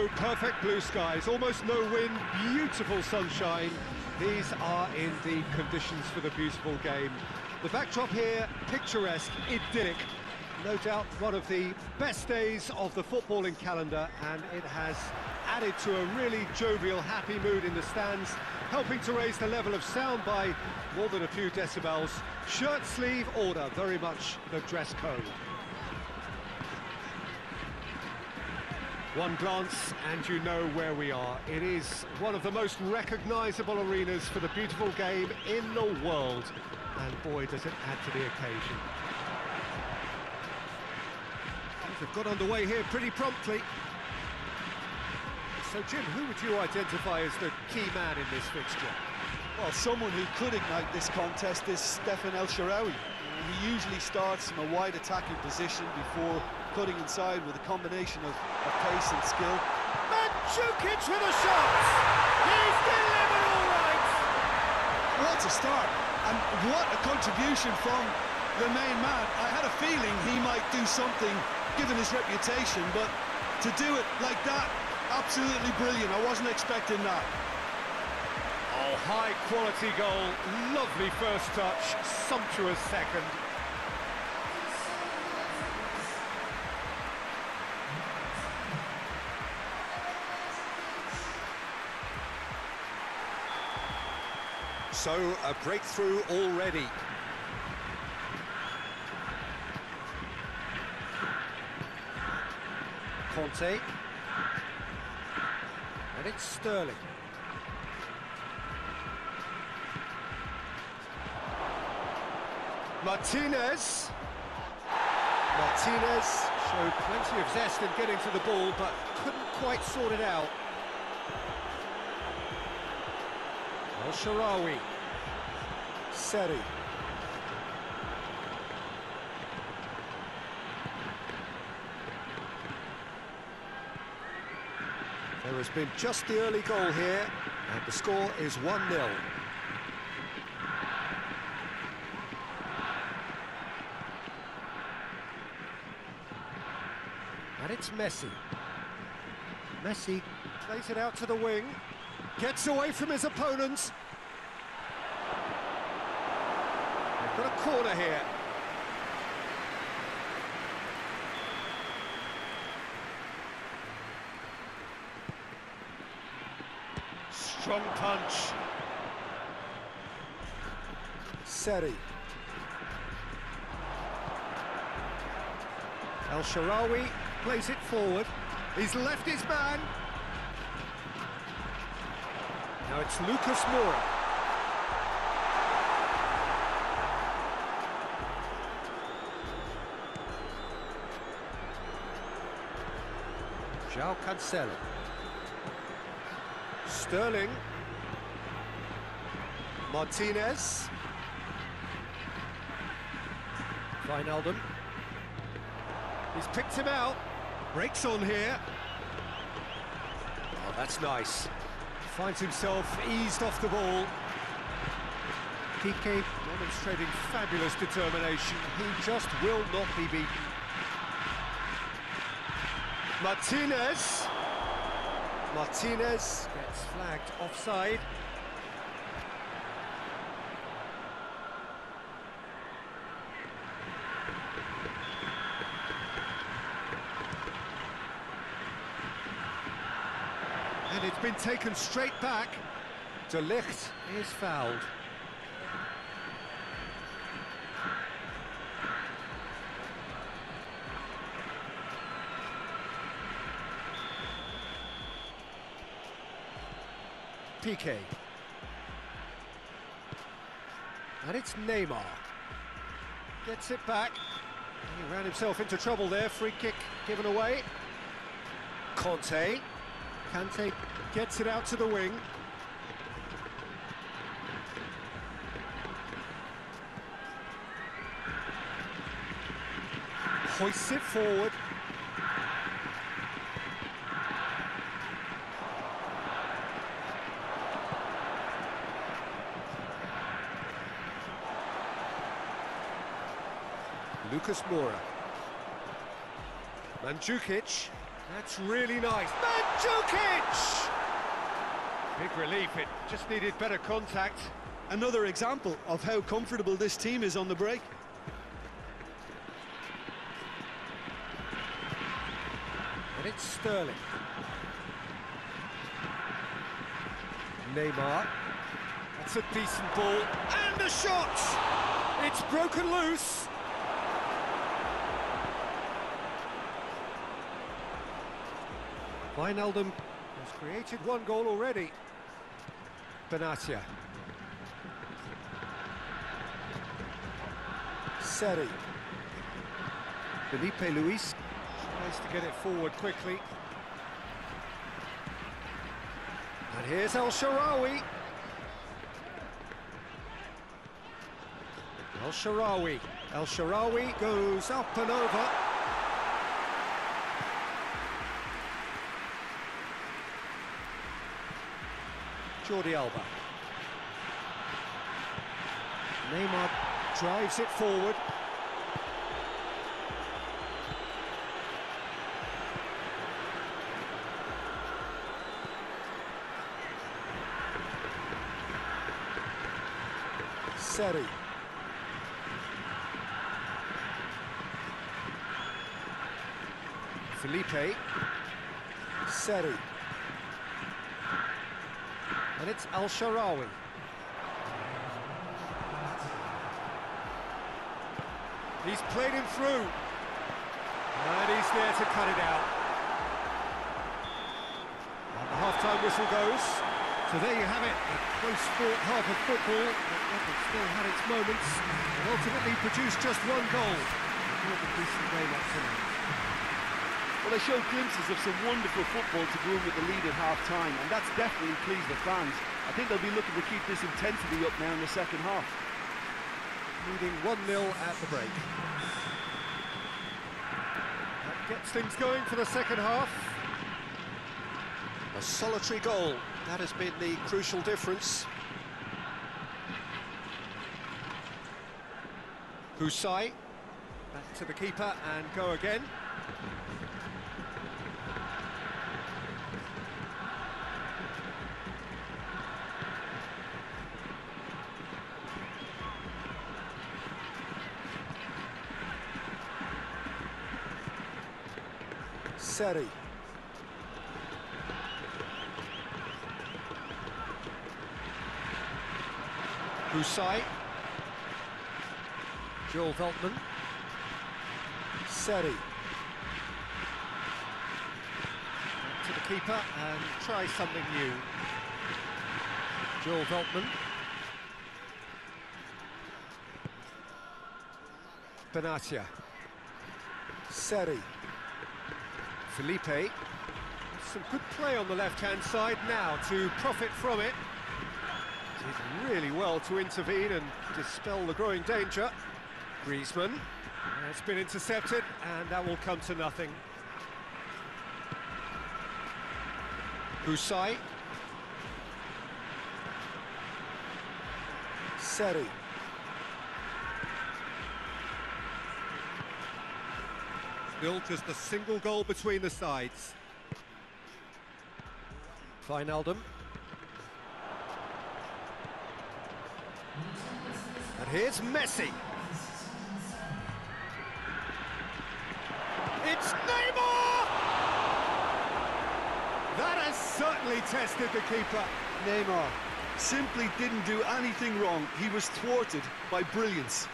So perfect blue skies, almost no wind, beautiful sunshine. These are indeed conditions for the beautiful game. The backdrop here, picturesque, idyllic. No doubt one of the best days of the footballing calendar, and it has added to a really jovial, happy mood in the stands, helping to raise the level of sound by more than a few decibels. Shirt sleeve order, very much the dress code. One glance and you know where we are. It is one of the most recognisable arenas for the beautiful game in the world. And boy, does it add to the occasion. They've got underway here pretty promptly. So Jim, who would you identify as the key man in this fixture? Well, someone who could ignite this contest is Stefan El Shaarawy. He usually starts from a wide attacking position before cutting inside with a combination of pace and skill. Mandzukic with a shot! He's delivered all right! What a start, and what a contribution from the main man. I had a feeling he might do something, given his reputation, but to do it like that, absolutely brilliant. I wasn't expecting that. Oh, high-quality goal, lovely first touch, sumptuous second. So, a breakthrough already. Conte. And it's Sterling. Martinez showed plenty of zest in getting to the ball, but couldn't quite sort it out. El Shaarawy. Seri. There has been just the early goal here, and the score is 1-0. And it's Messi. Messi plays it out to the wing, gets away from his opponents. They've got a corner here. Strong punch. Seri. El Shaarawy plays it forward. He's left his man. Now it's Lucas Moura. João Cancelo. Sterling. Martinez. Wijnaldum. He's picked him out. Breaks on here. Oh, that's nice. Finds himself eased off the ball. Piqué demonstrating fabulous determination. He just will not be beaten. Martinez gets flagged offside. And it's been taken straight back. De Ligt is fouled. Piqué. And it's Neymar. Gets it back. He ran himself into trouble there. Free kick given away. Conte. Kante gets it out to the wing. Hoists it forward. Lucas Moura. Mandzukic That's really nice. Mandzukic! Big relief, it just needed better contact. Another example of how comfortable this team is on the break. And it's Sterling. Neymar. That's a decent ball. And a shot! It's broken loose. Wijnaldum has created one goal already. Benatia. Seri. Felipe Luis tries to get it forward quickly. And here's El Shaarawy. El Shaarawy. El Shaarawy goes up and over. Jordi Alba. Neymar drives it forward. Seri. Felipe. Seri. And it's El Shaarawy. He's played him through. And he's there to cut it out. And the half-time whistle goes. So there you have it, a close-fought half of football, but still had its moments, and ultimately produced just one goal. What a decent game up tonight. Well, they showed glimpses of some wonderful football to go in with the lead at half-time, and that's definitely pleased the fans. I think they'll be looking to keep this intensity up now in the second half. Leading 1-0 at the break. That gets things going for the second half. A solitary goal, that has been the crucial difference. Husai, back to the keeper and go again. Seri. Husai. Joel Veltman. Seri. Back to the keeper and try something new. Joel Veltman. Benatia. Seri. Felipe. Some good play on the left-hand side now to profit from it. Did really well to intervene and dispel the growing danger. Griezmann. It's been intercepted and that will come to nothing. Husai. Seri. Still just a single goal between the sides. Wijnaldum. And here's Messi. It's Neymar! That has certainly tested the keeper. Neymar simply didn't do anything wrong. He was thwarted by brilliance.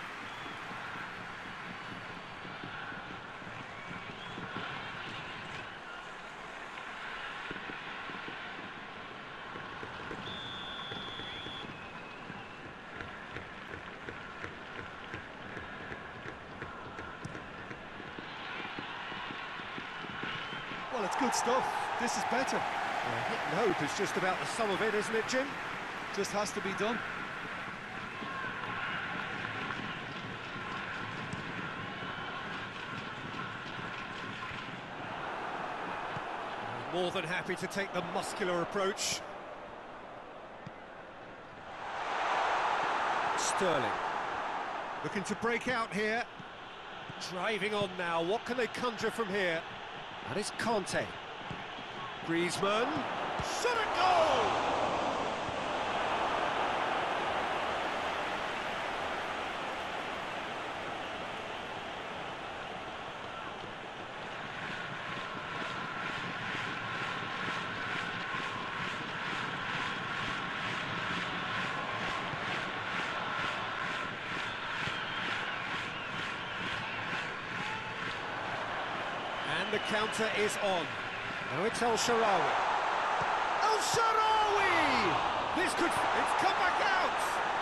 Well, it's good stuff. This is better. Yeah, hit and hope is just about the sum of it, isn't it, Jim? Just has to be done. More than happy to take the muscular approach. Sterling. Looking to break out here. Driving on now. What can they conjure from here? And it's Conte. Griezmann. Shot and goal! The counter is on. Now it's El Shaarawy. El Shaarawy! It's come back out!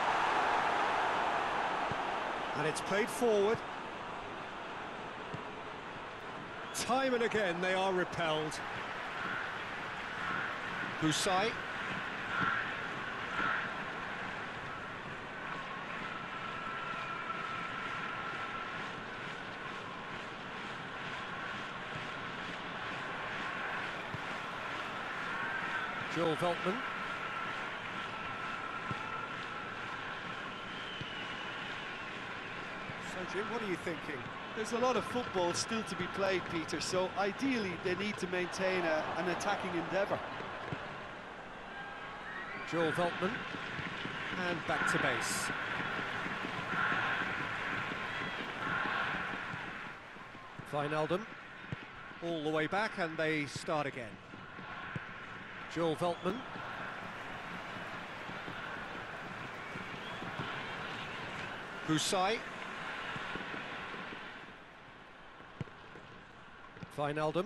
And it's played forward. Time and again they are repelled. Husai. Joel Veltman. So, Jim, what are you thinking? There's a lot of football still to be played, Peter, so ideally they need to maintain an attacking endeavour. Joel Veltman. And back to base. Wijnaldum. All the way back, and they start again. Joel Veltman. Husai. Wijnaldum.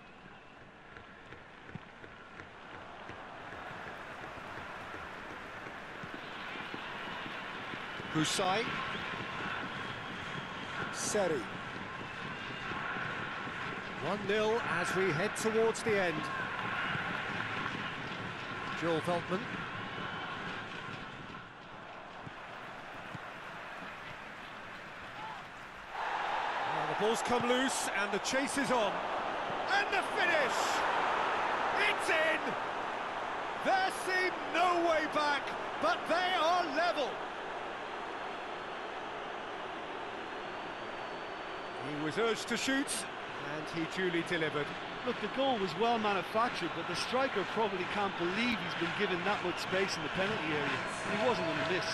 Husai. Seri. 1-0 as we head towards the end. Joel Veltman. The ball's come loose and the chase is on. And the finish! It's in! There seemed no way back, but they are level. He was urged to shoot, and he duly delivered. Look, the goal was well manufactured, but the striker probably can't believe he's been given that much space in the penalty area. He wasn't going to miss.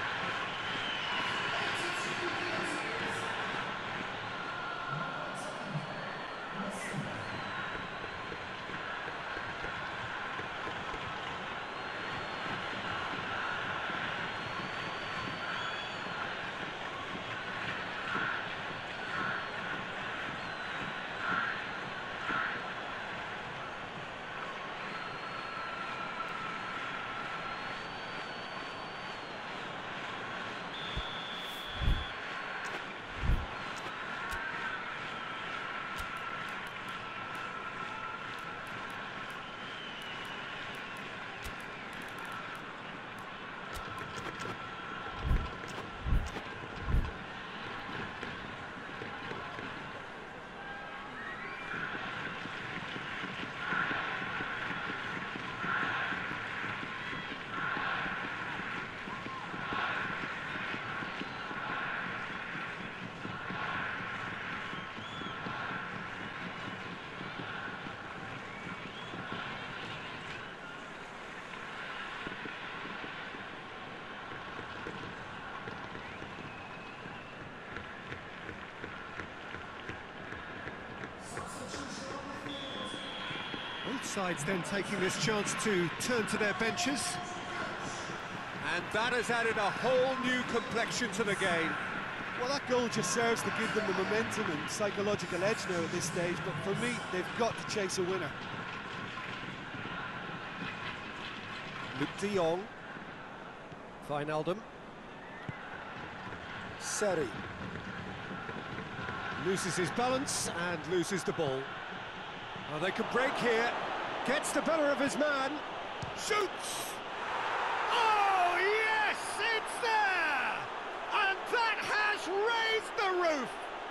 Both sides then taking this chance to turn to their benches. And that has added a whole new complexion to the game. Well, that goal just serves to give them the momentum and psychological edge now at this stage, but for me, they've got to chase a winner. Luke de Jong. Wijnaldum. Seri. Loses his balance and loses the ball. Oh, they can break here. Gets the better of his man. Shoots! Oh, yes! It's there! And that has raised the roof!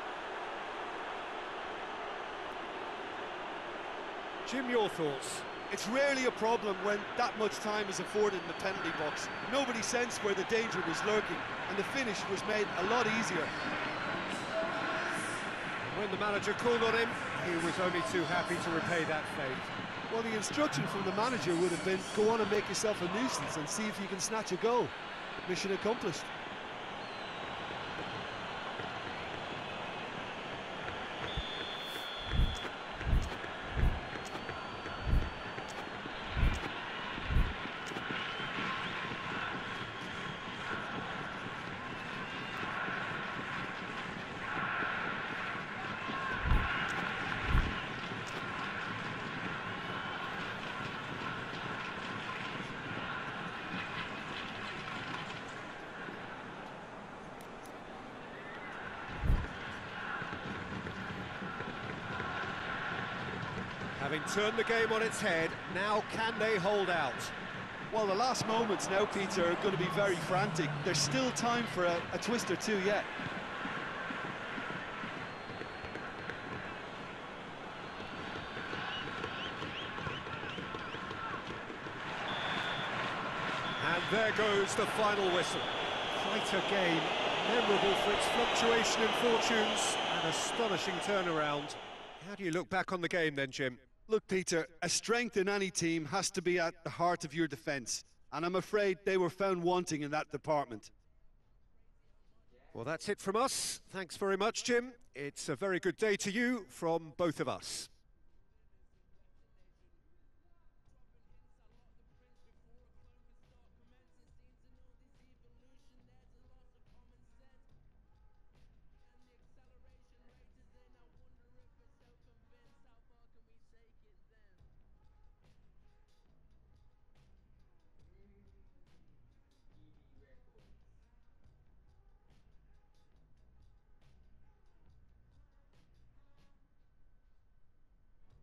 Jim, your thoughts? It's rarely a problem when that much time is afforded in the penalty box. Nobody sensed where the danger was lurking, and the finish was made a lot easier. When the manager called on him, he was only too happy to repay that favour. Well, the instruction from the manager would have been, go on and make yourself a nuisance and see if you can snatch a goal. Mission accomplished. Having turned the game on its head, now can they hold out? Well, the last moments now, Peter, are going to be very frantic. There's still time for a twist or two yet. And there goes the final whistle. Quite a game, memorable for its fluctuation in fortunes, an astonishing turnaround. How do you look back on the game then, Jim? Look, Peter, a strength in any team has to be at the heart of your defence, and I'm afraid they were found wanting in that department. Well, that's it from us. Thanks very much, Jim. It's a very good day to you from both of us.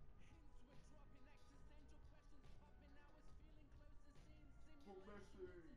Messi.